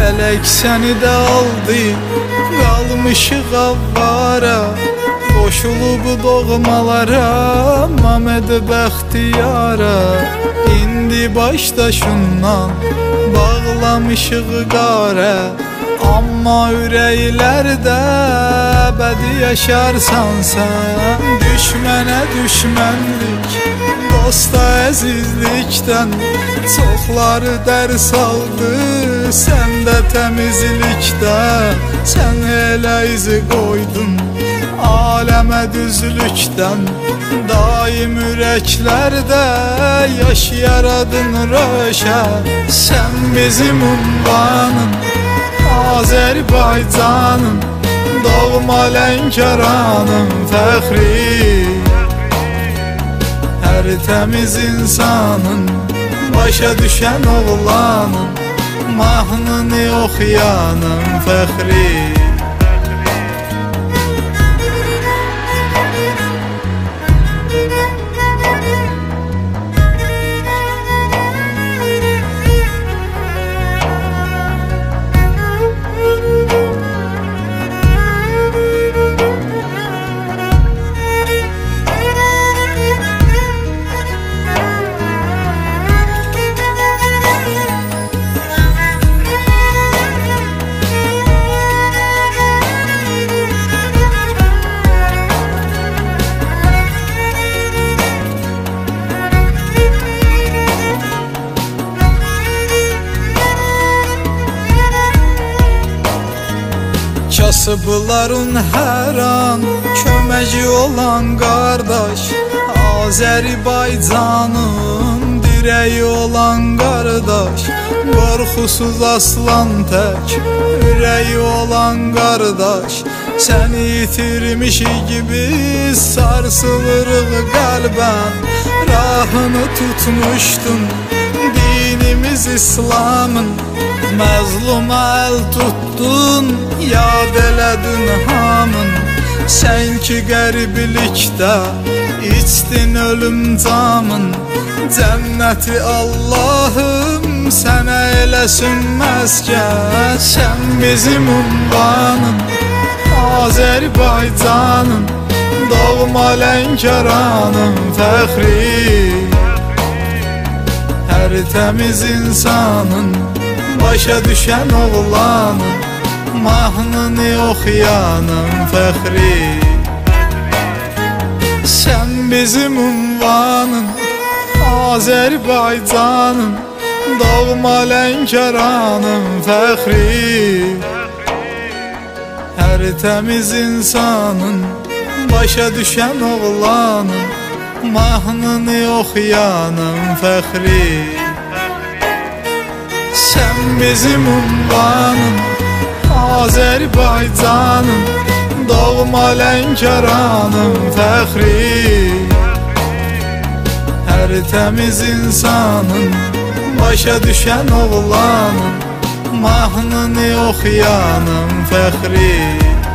Felek səni də aldı, qalmışıq avvara. Qoşulub doğmalara, Məməd Bəxtiyara. İndi başdaşından bağlamışıq qara. Amma ürəklərdə əbədi yaşarsan sən. Düşmənə düşmənlik, dosta əzizlikdən çoxları dərs aldı. Sən də təmizlikdə, sən elə izi qoydun aləmə düzlükdən. Daim ürəklərdə yaş yaradın röşən. Sən bizim ünvanın, Azərbaycanın, doğma Lənkəranın fəxri. Hər təmiz insanın, başa düşən oğlanın, mahnını oxuyanın fəxri. Kasıbların hər an köməci olan qardaş, Azərbaycanın dirəyi olan qardaş. Qorxusuz aslan tək, ürəyi olan qardaş. Səni itirmişik gibi sarsılırıq qəlbən. Rahını tutmuşdun dinimiz İslamın, məzluma əl tutdun, yad elədin hamın. Sən ki qəriblikdə içdin ölüm camın. Cənnəti Allahım sənə eləsin məskən. Sən bizim ünvanın, Azərbaycanın, doğma Lənkəranın fəxri. Hər təmiz insanın, başa düşən oğlanın, mahnını oxuyanın fəxri. Sən bizim ünvanın, Azərbaycanın, doğma Lənkəranın fəxri. Hər təmiz insanın, başa düşən oğlanın, mahnını oxuyanın fəxri. Sən bizim ünvanın, Azərbaycanın, doğma Lənkəranın fəxri. Hər təmiz insanın, başa düşən oğlanın, mahnını oxuyanın fəxri.